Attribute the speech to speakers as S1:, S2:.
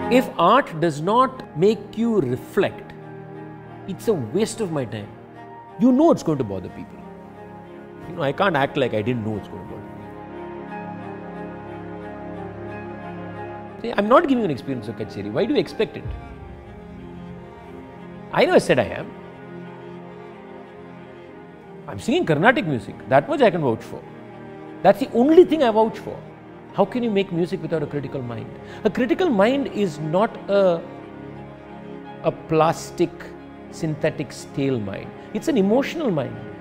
S1: If art does not make you reflect, it's a waste of my time. You know it's going to bother people. I can't act like I didn't know it's going to bother people. See, I'm not giving an experience of Kacheri. Why do you expect it? I never said I am. I'm singing Carnatic music. That much I can vouch for. That's the only thing I vouch for. How can you make music without a critical mind? A critical mind is not a plastic, synthetic, stale mind. It's an emotional mind.